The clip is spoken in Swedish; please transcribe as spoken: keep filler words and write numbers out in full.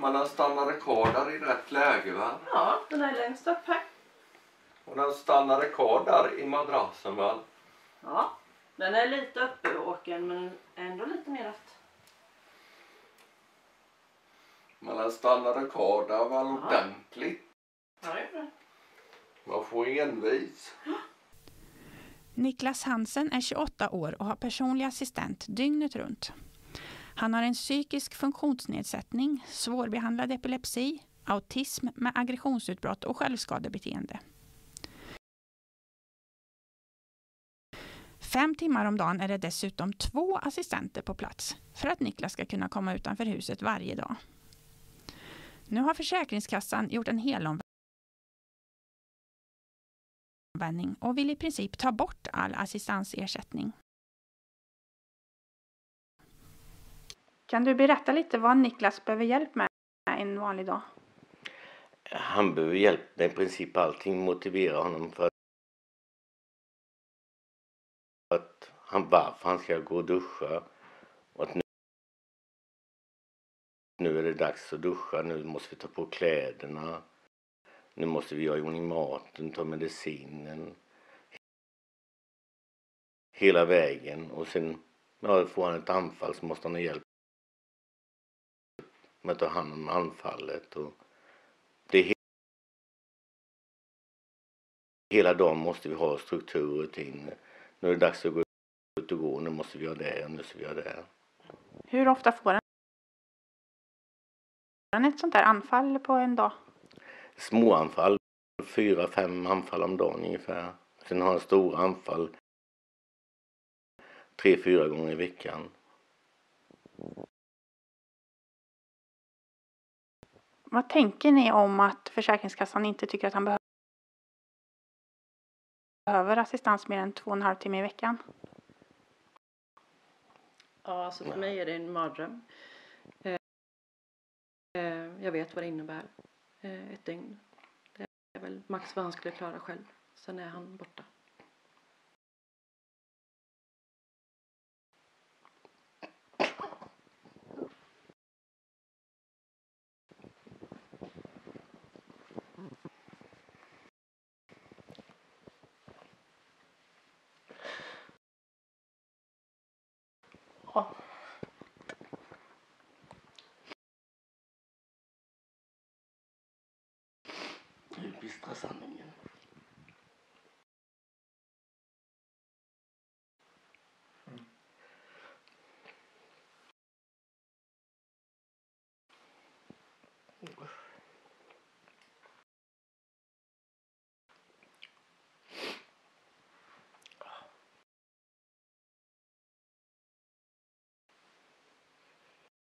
Men den stannar rekord där i rätt läge, va? Ja, den är längst upp här. Och den stannar rekord där i madrassen, va? Ja, den är lite uppe i åken men ändå lite neråt. Men den stannar rekord där väl Ja. ordentligt. Ja, det är bra. Man får envis. Niklas Hansen är tjugoåtta år och har personlig assistent dygnet runt. Han har en psykisk funktionsnedsättning, svårbehandlad epilepsi, autism med aggressionsutbrott och självskadebeteende. Fem timmar om dagen är det dessutom två assistenter på plats för att Niklas ska kunna komma utanför huset varje dag. Nu har Försäkringskassan gjort en helomvändning och vill i princip ta bort all assistansersättning. Kan du berätta lite vad Niklas behöver hjälp med en vanlig dag? Han behöver hjälp med i princip allting, motivera honom för att han, varför han ska gå och duscha. Och att nu, nu är det dags att duscha, nu måste vi ta på kläderna. Nu måste vi göra i ordning maten, ta medicinen. Hela vägen. Och sen ja, får han ett anfall så måste han ha hjälp med att ta hand om anfallet. Och det är hela dagen måste vi ha struktur och rutin. Nu är det dags att gå ut och gå, nu måste vi göra det och nu ska vi göra det. Hur ofta får han ett sånt där anfall på en dag? Små anfall, fyra, fem anfall om dagen ungefär. Sen har han stora anfall tre, fyra gånger i veckan. Vad tänker ni om att Försäkringskassan inte tycker att han behöver behöver assistans mer än två och en halv timme i veckan? Ja, alltså för mig är det en mardröm. Eh, eh, jag vet vad det innebär. Eh, ett dygn. Det är väl max vad han skulle klara själv. Sen är han borta. Ja. Det är bistra sanningen.